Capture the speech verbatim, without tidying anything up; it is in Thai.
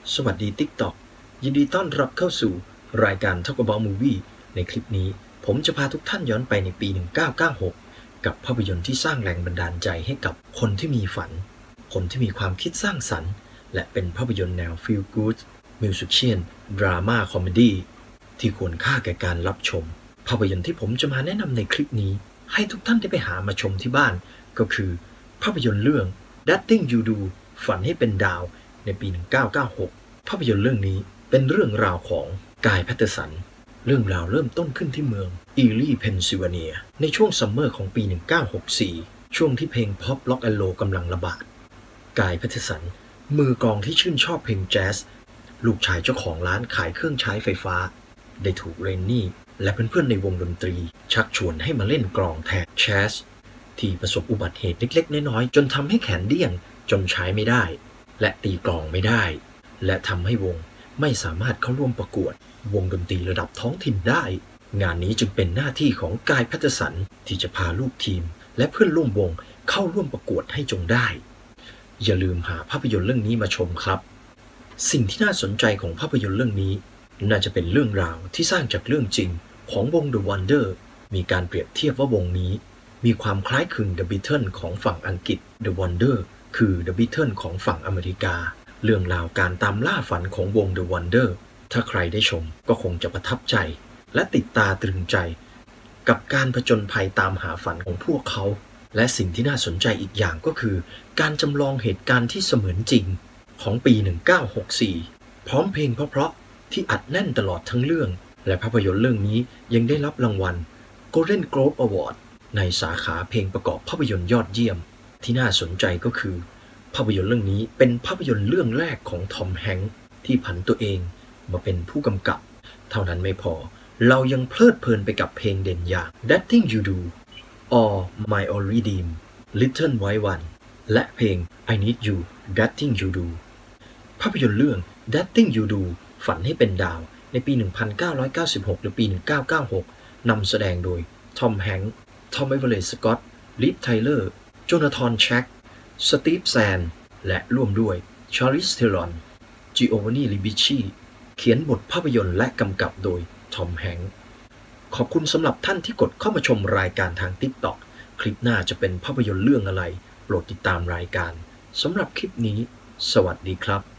สวัสดี TikTok ยินดีต้อนรับเข้าสู่รายการ Talk About Movie ในคลิปนี้ผมจะพาทุกท่านย้อนไปในปี หนึ่งเก้าเก้าหก กับภาพยนตร์ที่สร้างแรงบันดาลใจให้กับคนที่มีฝันคนที่มีความคิดสร้างสรรค์และเป็นภาพยนตร์แนว Feel Good Musician Drama Comedy ที่ควรค่าแก่การรับชมภาพยนตร์ที่ผมจะมาแนะนำในคลิปนี้ให้ทุกท่านได้ไปหามาชมที่บ้านก็คือภาพยนตร์เรื่อง That Thing You Do ฝันให้เป็นดาวในปี หนึ่งเก้าเก้าหก ภาพยนตร์เรื่องนี้เป็นเรื่องราวของกาย แพตเทอร์สันเรื่องราวเริ่มต้นขึ้นที่เมืองอีลีย์เพนซิลเวเนียในช่วงซัมเมอร์ของปี หนึ่งเก้าหกสี่ ช่วงที่เพลงพ็อปล็อกแอนด์โรลกำลังระบาดกาย แพตเทอร์สันมือกลองที่ชื่นชอบเพลงแจ๊สลูกชายเจ้าของร้านขายเครื่องใช้ไฟฟ้าได้ถูกเรนนี่และเพื่อนๆในวงดนตรีชักชวนให้มาเล่นกลองแทนแจ๊สที่ประสบอุบัติเหตุเล็กๆน้อยๆจนทำให้แขนเดี้ยงจนใช้ไม่ได้และตีกลองไม่ได้และทำให้วงไม่สามารถเข้าร่วมประกวดวงดนตรีระดับท้องถิ่นได้งานนี้จึงเป็นหน้าที่ของกาย แพตเทอร์สันที่จะพาลูกทีมและเพื่อนร่วมวงเข้าร่วมประกวดให้จงได้อย่าลืมหาภาพยนตร์เรื่องนี้มาชมครับสิ่งที่น่าสนใจของภาพยนตร์เรื่องนี้น่าจะเป็นเรื่องราวที่สร้างจากเรื่องจริงของวง The Wonder มีการเปรียบเทียบว่าวงนี้มีความคล้ายคลึง The Beatles ของฝั่งอังกฤษ The Wonder คือ The Beatles ของฝั่งอเมริกาเรื่องราวการตามล่าฝันของวง The Wonder ถ้าใครได้ชมก็คงจะประทับใจและติดตาตรึงใจกับการผจญภัยตามหาฝันของพวกเขาและสิ่งที่น่าสนใจอีกอย่างก็คือการจำลองเหตุการณ์ที่เสมือนจริงของปี หนึ่งเก้าหกสี่ พร้อมเพลงเพราะๆที่อัดแน่นตลอดทั้งเรื่องและภาพยนตร์เรื่องนี้ยังได้รับรางวัล Golden Globe Award ในสาขาเพลงประกอบภาพยนตร์ยอดเยี่ยมที่น่าสนใจก็คือภาพยนตร์เรื่องนี้เป็นภาพยนตร์เรื่องแรกของทอมแฮงค์ที่ผันตัวเองมาเป็นผู้กำกับเท่านั้นไม่พอเรายังเพลิดเพลินไปกับเพลงเด่นอย่าง That Thing You Do or My Only Dream Little White One และเพลง I Need You That Thing You Do ภาพยนตร์เรื่อง That Thing You Do ฝันให้เป็นดาวในปี หนึ่งพันเก้าร้อยเก้าสิบหก หรือปี หนึ่งเก้าเก้าหก นำแสดงโดยทอมแฮงค์ทอม เอเวอเรตต์ สกอตต์ ลิฟ ไทเลอร์ โจนาธาน แช็กสตีฟ แซนและร่วมด้วยชาริส เทรอน จิโอวานี ลิบิชีเขียนบทภาพยนตร์และกำกับโดยทอมแฮงค์ขอบคุณสำหรับท่านที่กดเข้ามาชมรายการทาง TikTok คลิปหน้าจะเป็นภาพยนตร์เรื่องอะไรโปรดติดตามรายการสำหรับคลิปนี้สวัสดีครับ